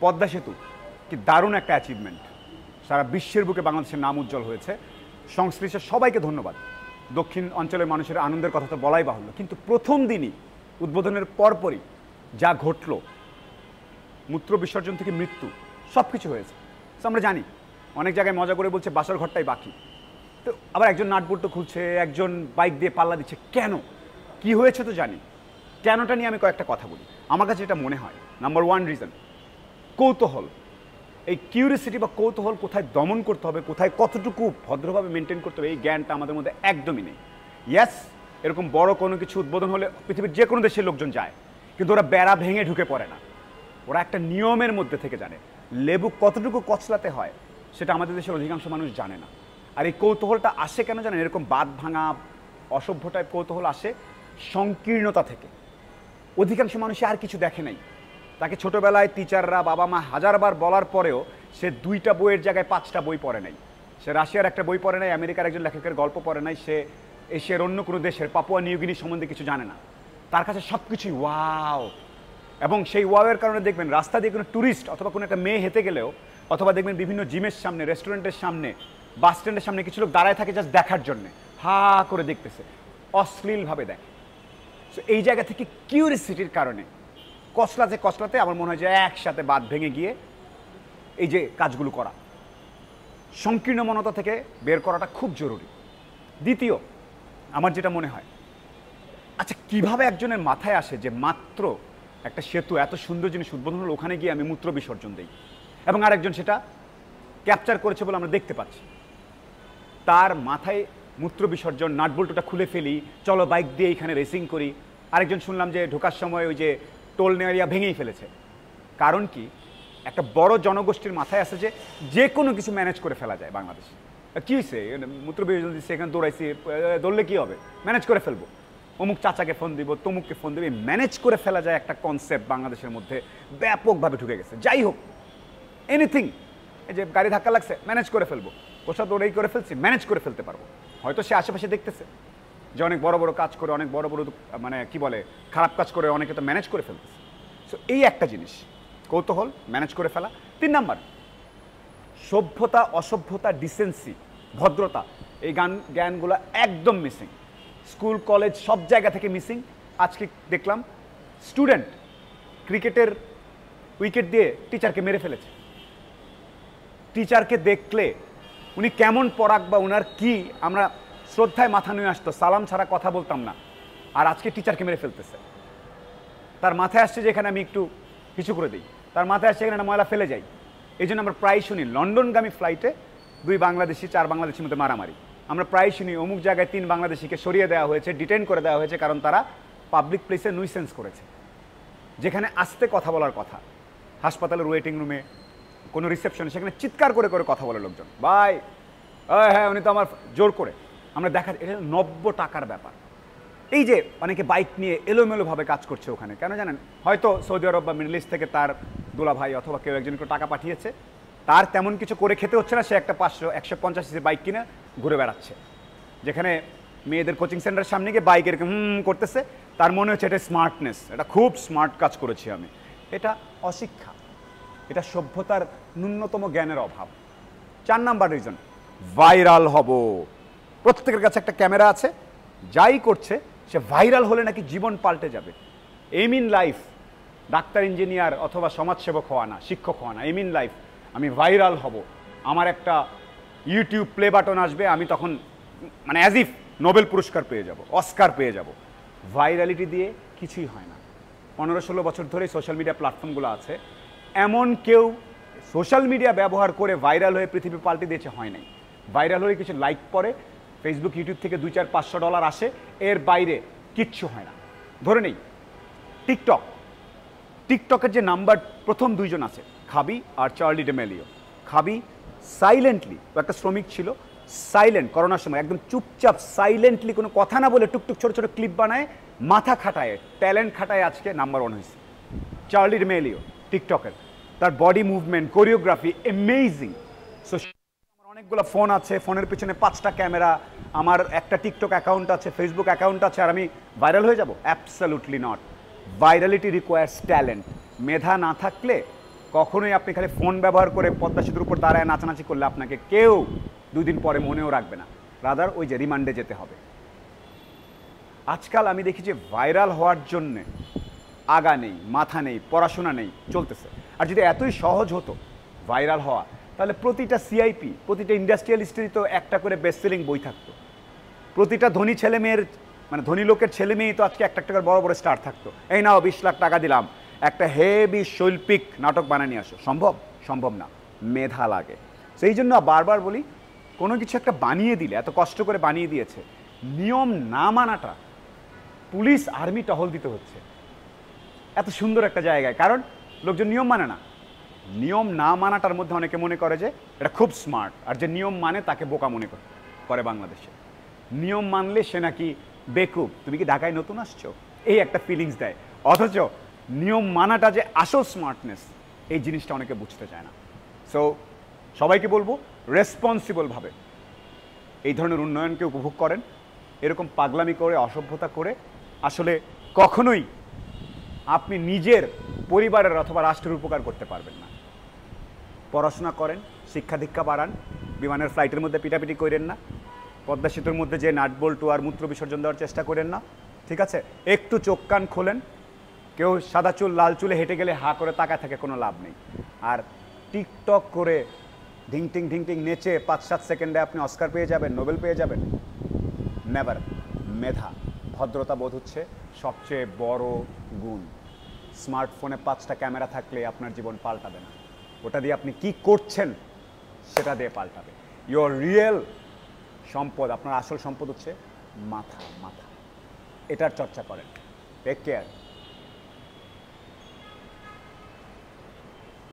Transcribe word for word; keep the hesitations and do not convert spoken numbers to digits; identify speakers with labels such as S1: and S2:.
S1: পদ্মা সেতু কি দারুণ একটা অ্যাচিভমেন্ট, সারা বিশ্বের বুকে বাংলাদেশের নাম উজ্জ্বল হয়েছে। সংশ্লিষ্ট সবাইকে ধন্যবাদ। দক্ষিণ অঞ্চলের মানুষের আনন্দের কথা তো বলাই বাহুল্য, কিন্তু প্রথম দিনই উদ্বোধনের পরপরই যা ঘটল, মূত্র বিসর্জন থেকে মৃত্যু, সব কিছু হয়েছে। তো আমরা জানি অনেক জায়গায় মজা করে বলছে বাসর ঘরটাই বাকি, তো আবার একজন নাটবল্টু খুলছে, একজন বাইক দিয়ে পাল্লা দিচ্ছে। কেন, কি হয়েছে তো জানি, কেনটা নিয়ে আমি কয়েকটা কথা বলি। আমার কাছে এটা মনে হয় নাম্বার ওয়ান রিজন কৌতূহল। এই কিউরিয়াসিটি বা কৌতূহল কোথায় দমন করতে হবে, কোথায় কতটুকু ভদ্রভাবে মেনটেন করতে হবে, এই জ্ঞানটা আমাদের মধ্যে একদমই নেই। ইয়াস, এরকম বড় কোনো কিছু উদ্বোধন হলে পৃথিবীর যে কোনো দেশের লোকজন যায়, কিন্তু ওরা বেড়া ভেঙে ঢুকে পড়ে না, ওরা একটা নিয়মের মধ্যে থেকে জানে লেবু কতটুকু কচলাতে হয়, সেটা আমাদের দেশের অধিকাংশ মানুষ জানে না। আর এই কৌতূহলটা আসে কেন জানেন? এরকম বাদ ভাঙা অসভ্যটায় কৌতূহল আসে সংকীর্ণতা থেকে। অধিকাংশ মানুষই আর কিছু দেখে নাই, তাকে ছোটোবেলায় টিচাররা বাবা মা হাজারবার বলার পরেও সে দুইটা বইয়ের জায়গায় পাঁচটা বই পড়ে নাই, সে রাশিয়ার একটা বই পড়ে নাই, আমেরিকার একজন লেখকের গল্প পড়ে নাই, সে এশিয়ার অন্য কোনো দেশের পাপুয়া নিউগিনি সম্বন্ধে কিছু জানে না। তার কাছে সব কিছুই ওয়াও। এবং সেই ওয়াওয়ের কারণে দেখবেন রাস্তা দিয়ে কোনো ট্যুরিস্ট অথবা কোনো একটা মেয়ে হেঁটে গেলেও, অথবা দেখবেন বিভিন্ন জিমের সামনে, রেস্টুরেন্টের সামনে, বাস স্ট্যান্ডের সামনে কিছু লোক দাঁড়ায় থাকে জাস্ট দেখার জন্যে, হা করে দেখতেছে, অশ্লীলভাবে দেখে। সো এই জায়গা থেকে কিউরিয়াসিটির কারণে কসলাতে কসলাতে আমার মনে হয় যে একসাথে বাদ ভেঙে গিয়ে এই যে কাজগুলো করা, সংকীর্ণ মনতা থেকে বের করাটা খুব জরুরি। দ্বিতীয়, আমার যেটা মনে হয়, আচ্ছা কিভাবে একজনের মাথায় আসে যে মাত্র একটা সেতু এত সুন্দর জিনিস উদ্বোধন হলো, ওখানে গিয়ে আমি মূত্র বিসর্জন দিই, এবং আরেকজন সেটা ক্যাপচার করেছে বলে আমরা দেখতে পাচ্ছি। তার মাথায় মূত্র বিসর্জন, নাটবল্টুটা খুলে ফেলি, চলো বাইক দিয়ে এখানে রেসিং করি। আরেকজন শুনলাম যে ঢোকার সময় ওই যে টোল নেওয়ারিয়া ভেঙেই ফেলেছে। কারণ কি, একটা বড় জনগোষ্ঠীর মাথায় আসে যে যে কোনো কিছু ম্যানেজ করে ফেলা যায় বাংলাদেশে। কী হয়েছে, মূত্র বিসর্জন দিচ্ছে, এখানে দৌড়াইছি, দৌড়লে কী হবে, ম্যানেজ করে ফেলবো, অমুক চাচাকে ফোন দিব, তমুককে ফোন দেবে, ম্যানেজ করে ফেলা যায় একটা কনসেপ্ট বাংলাদেশের মধ্যে ব্যাপকভাবে ঢুকে গেছে। যাই হোক, এনিথিং, এই যে গাড়ি ধাক্কা লাগছে, ম্যানেজ করে ফেলবো, কোথাও দৌড়েই করে ফেলছি, ম্যানেজ করে ফেলতে পারবো। হয়তো সে আশেপাশে দেখতেছে যে অনেক বড় বড় কাজ করে, অনেক বড় বড় মানে কি বলে খারাপ কাজ করে, অনেকে তো ম্যানেজ করে ফেলতেছে। সো এই একটা জিনিস, কৌতূহল, ম্যানেজ করে ফেলা। তিন নাম্বার, সভ্যতা, অসভ্যতা, ডিসেন্সি, ভদ্রতা, এই গান জ্ঞানগুলো একদম মিসিং। স্কুল কলেজ সব জায়গা থেকে মিসিং। আজকে দেখলাম স্টুডেন্ট ক্রিকেটের উইকেট দিয়ে টিচারকে মেরে ফেলেছে। টিচারকে দেখলে উনি কেমন পড়াক বা ওনার কি, আমরা শ্রদ্ধায় মাথা নিয়ে আসতো, সালাম ছাড়া কথা বলতাম না, আর আজকে টিচারকে মেরে ফেলতেছে। তার মাথায় আসছে যে এখানে আমি একটু কিছু করে দিই, তার মাথায় আসছে এখানে একটা ময়লা ফেলে যাই। এই জন্য আমরা প্রায় শুনি লন্ডনগামী ফ্লাইটে দুই বাংলাদেশি চার বাংলাদেশির মধ্যে মারামারি। আমরা প্রায় শুনি অমুক জায়গায় তিন বাংলাদেশিকে সরিয়ে দেওয়া হয়েছে, ডিটেন করে দেওয়া হয়েছে, কারণ তারা পাবলিক প্লেসে নুইসেন্স করেছে, যেখানে আস্তে কথা বলার কথা। হাসপাতালের ওয়েটিং রুমে, কোনো রিসেপশনে, সেখানে চিৎকার করে করে কথা বলে লোকজন, ভাই হ্যাঁ উনি তো আমার জোর করে। আমরা দেখা, এটা নব্য টাকার ব্যাপার। এই যে অনেকে বাইক নিয়ে এলোমেলোভাবে কাজ করছে ওখানে, কেন জানেন? হয়তো সৌদি আরব বা মিডল ইস্ট থেকে তার দোলা ভাই অথবা কেউ একজন কেউ টাকা পাঠিয়েছে, তার তেমন কিছু করে খেতে হচ্ছে না, সে একটা পাঁচশো একশো পঞ্চাশ সিসি বাইক কিনে ঘুরে বেড়াচ্ছে, যেখানে মেয়েদের কোচিং সেন্টারের সামনে গিয়ে বাইক এরকম হুম করতেছে, তার মনে হচ্ছে এটা স্মার্টনেস, এটা খুব স্মার্ট কাজ করেছি আমি। এটা অশিক্ষা, এটা সভ্যতার ন্যূনতম জ্ঞানের অভাব। চার নাম্বার রিজন, ভাইরাল হব। প্রত্যেকের কাছে একটা ক্যামেরা আছে, যাই করছে সে ভাইরাল হলে নাকি জীবন পাল্টে যাবে। Aim in life doctor, engineer অথবা সমাজসেবক হওয়া না, শিক্ষক হওয়া না, এম ইন লাইফ আমি ভাইরাল হব, আমার একটা ইউটিউব প্লে বাটন আসবে, আমি তখন মানে অ্যাজ ইফ নোবেল পুরস্কার পেয়ে যাব, অস্কার পেয়ে যাব। ভাইরালিটি দিয়ে কিছুই হয় না। পনেরো ষোলো বছর ধরে সোশ্যাল মিডিয়া প্ল্যাটফর্মগুলো আছে, এমন কেউ সোশ্যাল মিডিয়া ব্যবহার করে ভাইরাল হয়ে পৃথিবী পাল্টে দিয়েছে হয় নাই। ভাইরাল হয়ে কিছু লাইক পরে, ফেসবুক ইউটিউব থেকে দুই চার পাঁচশো ডলার আসে, এর বাইরে কিচ্ছু হয় না। ধরে নেই টিকটক, টিকটকের যে নাম্বার প্রথম দুইজন আছে, খাবি আর চার্লি ডেমেলিও। খাবি সাইলেন্টলি, একটা শ্রমিক ছিল, সাইলেন্ট, করোনার সময় একদম চুপচাপ সাইলেন্টলি কোনো কথা না বলে টুকটুক ছোটো ছোটো ক্লিপ বানায়, মাথা খাটায়, ট্যালেন্ট খাটায়, আজকে নাম্বার ওয়ান হয়েছে চার্লি ডেমেলিও টিকটকের। তার body movement, choreography amazing. So আমার অনেকগুলো ফোন আছে, ফোনের পিছনে পাঁচটা ক্যামেরা, আমার একটা টিকটক অ্যাকাউন্ট আছে, ফেসবুক অ্যাকাউন্ট আছে, আর আমি ভাইরাল হয়ে যাব? Absolutely not. Virality requires talent. মেধা না থাকলে কখনোই আপনি খালি ফোন ব্যবহার করে পদ্মা সেতুর উপর দাঁড়ায় নাচানাচি করলে আপনাকে কেউ দুই দিন পরে মনেও রাখবে না, রাদার ওই যে রিমান্ডে যেতে হবে। আজকাল আমি দেখি যে ভাইরাল হওয়ার জন্যে আগা নেই, মাথা নেই, পড়াশোনা নেই, চলতেছে। আর যদি এতই সহজ হতো ভাইরাল হওয়া, তাহলে প্রতিটা সিআইপি, প্রতিটা ইন্ডাস্ট্রিয়ালিস্টেরই তো একটা করে বেস্ট সেলিং বই থাকতো। প্রতিটা ধনী ছেলে মেয়ের, মানে ধনী লোকের ছেলে মেয়েই তো আজকে একটা একটা করে বড় বড় স্টার থাকতো। এই নাও বিশ লাখ টাকা দিলাম, একটা হেভি শৈল্পিক নাটক বানিয়ে নিয়ে আসো। সম্ভব? সম্ভব না, মেধা লাগে। সেই জন্য বারবার বলি, কোনো কিছু একটা বানিয়ে দিলে, এত কষ্ট করে বানিয়ে দিয়েছে, নিয়ম না মানাটা, পুলিশ আর্মি টহল দিতে হচ্ছে এত সুন্দর একটা জায়গায়, কারণ লোকজন নিয়ম মানে না। নিয়ম না মানাটার মধ্যে অনেকে মনে করে যে এটা খুব স্মার্ট, আর যে নিয়ম মানে তাকে বোকা মনে করে বাংলাদেশে। নিয়ম মানলে সে নাকি বেকুব, তুমি কি ঢাকায় নতুন আসছো, এই একটা ফিলিংস দেয়। অথচ নিয়ম মানাটা যে আসল স্মার্টনেস, এই জিনিসটা অনেকে বুঝতে চায় না। সো সবাইকে বলবো, রেসপন্সিবলভাবে এই ধরনের উন্নয়নকে উপভোগ করেন। এরকম পাগলামি করে, অসভ্যতা করে আসলে কখনোই আপনি নিজের পরিবারের অথবা রাষ্ট্রের উপকার করতে পারবেন না। পড়াশোনা করেন, শিক্ষা দীক্ষা বাড়ান, বিমানের ফ্লাইটের মধ্যে পিটাপিটি করেন না, পদ্মা সেতুর মধ্যে যে নাট বল্টু আর মূত্র বিসর্জন দেওয়ার চেষ্টা করেন না, ঠিক আছে? একটু চোখ কান খোলেন। কেউ সাদা চুল লাল চুলে হেঁটে গেলে হা করে তাকায় থাকে, কোনো লাভ নেই। আর টিকটক করে ঢিংটিং ঢিংটিং নেচে পাঁচ সাত সেকেন্ডে আপনি অস্কার পেয়ে যাবেন, নোবেল পেয়ে যাবেন, নেভার। মেধা, ভদ্রতা বোধ হচ্ছে সবচেয়ে বড় গুণ। স্মার্টফোনে পাঁচটা ক্যামেরা থাকলে আপনার জীবন পাল্টাবে না, ওটা দিয়ে আপনি কি করছেন সেটা দিয়ে পাল্টাবে। ইয়োর রিয়েল সম্পদ, আপনার আসল সম্পদ হচ্ছে মাথা। মাথা এটার চর্চা করেন। Take care.